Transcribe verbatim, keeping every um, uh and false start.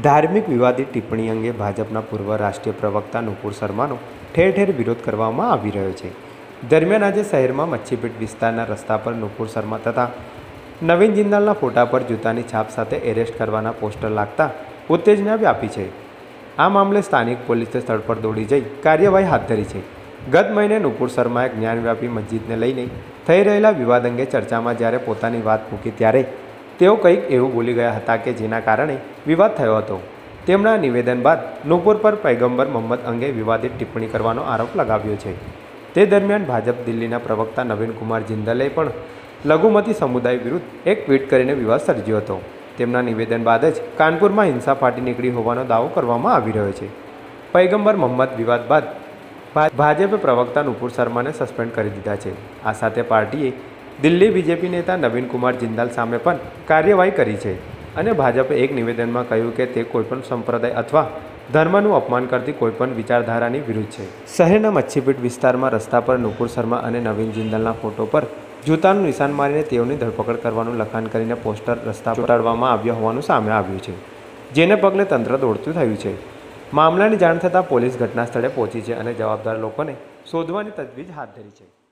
ધાર્મિક વિવાદિત ટિપ્પણી અંગે ભાજપના પૂર્વ રાષ્ટ્રીય પ્રવક્તા નુપુર શર્માનો ઠેર ઠેર વિરોધ કરવામાં આવી રહ્યો છે। દરમિયાન આજે શહેરમાં મચ્છીપીટ વિસ્તારના રસ્તા પર નુપુર શર્મા તથા નવીન જિંદાલના ફોટા પર જૂતાની છાપ સાથે એરેસ્ટ કરવાના પોસ્ટર લાગતા ઉત્તેજના વ્યાપી છે। આ મામલે સ્થાનિક પોલીસે સ્થળ પર દોડી જઈ કાર્યવાહી હાથ ધરી છે। ગત મહિને નુપુર શર્માએ જ્ઞાનવ્યાપી મસ્જિદને લઈને થઈ રહેલા વિવાદ અંગે ચર્ચામાં જ્યારે પોતાની વાત મૂકી ત્યારે તેઓ કંઈક એવું બોલી ગયા હતા કે જેના કારણે વિવાદ થયો હતો। તેમના નિવેદન બાદ નુપુર પર પૈગંબર મોહમ્મદ અંગે વિવાદિત ટિપ્પણી કરવાનો આરોપ લગાવ્યો છે। તે દરમિયાન ભાજપ દિલ્હીના પ્રવક્તા નવીન કુમાર જિંદલે પણ લઘુમતી સમુદાય વિરુદ્ધ એક ટ્વીટ કરીને વિવાદ સર્જ્યો હતો। તેમના નિવેદન બાદ જ કાનપુરમાં હિંસા ફાટી નીકળી હોવાનો દાવો કરવામાં આવી રહ્યો છે। પૈગંબર મોહમ્મદ વિવાદ બાદ ભાજપે પ્રવક્તા નુપુર શર્માને સસ્પેન્ડ કરી દીધા છે। આ સાથે પાર્ટીએ દિલ્હી બીજેપી નેતા નવીન કુમાર જિંદાલ સામે પણ કાર્યવાહી કરી છે અને ભાજપે એક નિવેદનમાં કહ્યું કે તે કોઈપણ સંપ્રદાય અથવા ધર્મનું અપમાન કરતી કોઈપણ વિચારધારાની વિરુદ્ધ છે। શહેરના મચ્છીપીટ વિસ્તારમાં રસ્તા પર નુપુર શર્મા અને નવીન જિંદાલના ફોટો પર જૂતાનું નિશાન મારીને તેઓની ધરપકડ કરવાનું લખાણ કરીને પોસ્ટર રસ્તા પર ચોંટાડવામાં આવ્યા હોવાનું સામે આવ્યું છે, જેને પગલે તંત્ર દોડતું થયું છે। મામલાની જાણ થતાં પોલીસ ઘટના સ્થળે પહોંચી છે અને જવાબદાર લોકોને શોધવાની તજવીજ હાથ ધરી છે।